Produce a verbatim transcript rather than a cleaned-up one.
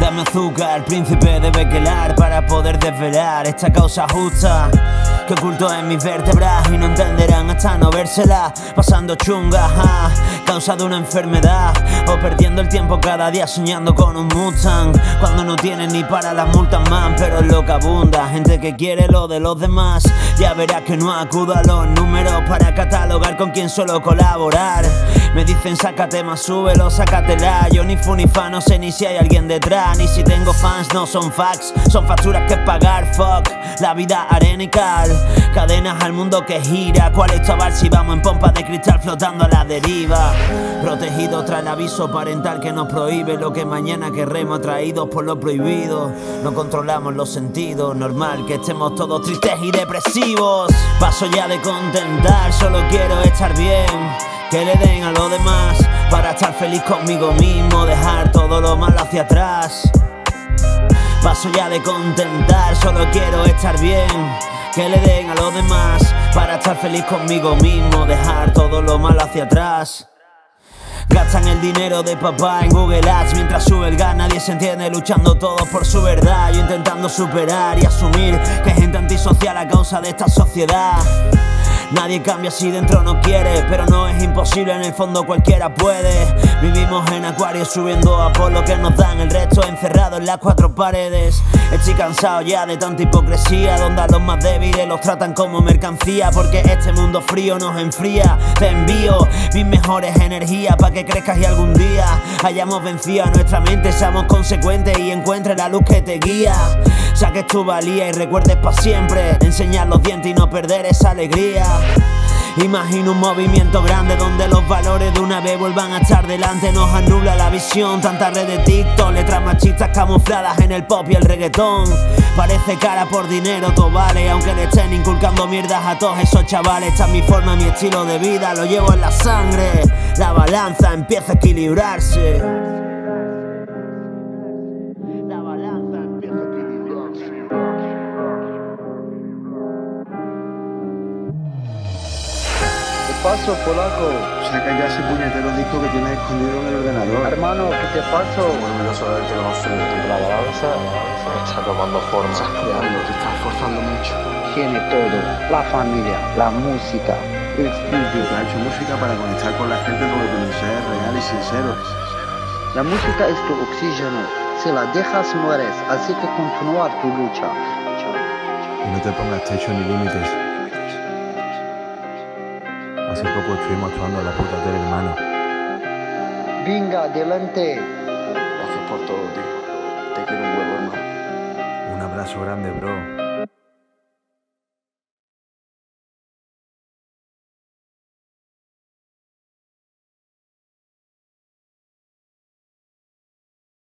Dame azúcar, príncipe de Bekelar, para poder desvelar esta causa justa que oculto en mis vértebras y no entenderán hasta no vérsela. Pasando chunga, ah, causa de una enfermedad, o perdiendo el tiempo cada día soñando con un Mustang, cuando no tienen ni para las multas, man. Pero es lo que abunda, gente que quiere lo de los demás. Ya verás que no acudo a los números para catalogar con quien suelo colaborar. Me dicen sácate más, súbelo, sácatela. Yo ni fu ni fa, no sé ni si hay alguien detrás, ni si tengo fans, no son facts, son facturas que pagar. Fuck, la vida arena y cal, cadenas al mundo que gira. ¿Cuál es chaval si vamos en pompa de cristal flotando a la deriva? Protegido tras el aviso parental que nos prohíbe lo que mañana querremos, atraídos por lo prohibido. No controlamos los sentidos, normal que estemos todos tristes y depresivos. Paso ya de contentar, solo quiero estar bien, que le den a los demás, para estar feliz conmigo mismo, dejar todo lo malo hacia atrás. Paso ya de contentar, solo quiero estar bien, que le den a los demás, para estar feliz conmigo mismo, dejar todo lo malo hacia atrás. Gastan el dinero de papá en Google Ads mientras sube el gas, nadie se entiende, luchando todos por su verdad. Yo intentando superar y asumir que hay gente antisocial a causa de esta sociedad. Nadie cambia si dentro no quiere, pero no es imposible, en el fondo cualquiera puede. Vivimos en acuario subiendo a por lo que nos dan, el resto encerrado en las cuatro paredes. Estoy cansado ya de tanta hipocresía, donde a los más débiles los tratan como mercancía, porque este mundo frío nos enfría. Te envío mis mejores energías para que crezcas y algún día hayamos vencido a nuestra mente, seamos consecuentes y encuentres la luz que te guía. Saques tu valía y recuerdes para siempre enseñar los dientes y no perder esa alegría. Imagino un movimiento grande donde los valores de una vez vuelvan a estar delante. Nos anula la visión, tanta red de TikTok, letras machistas camufladas en el pop y el reggaetón. Parece cara por dinero, todo vale, aunque le estén inculcando mierdas a todos esos chavales. Esta es mi forma, mi estilo de vida, lo llevo en la sangre. La balanza empieza a equilibrarse. Paso, polaco. Saca ya ese puñetero disco que tienes escondido en el ordenador. Hermano, ¿qué te pasó? Orgulloso de verte con su la balanza está tomando forma. Estás creando, te estás esforzando mucho. Tiene todo, la familia, la música, el estudio. Ha hecho música para conectar con la gente con lo que no sea real y sincero. La música es tu oxígeno. Si la dejas, mueres. Así que continúa tu lucha. Y no te pongas techo ni límites. Hace poco estuvimos actuando en la puta tele, hermano. Venga, adelante. Gracias por todo, tío. Te quiero un huevo, hermano. Un abrazo grande, bro.